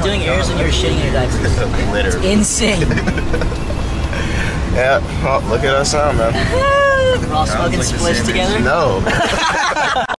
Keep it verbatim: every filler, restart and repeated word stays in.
doing yours and you were shitting in your diapers. Literally. Insane. Yeah, well, look at us now, man. We're all smoking Sounds like the splish same together. No.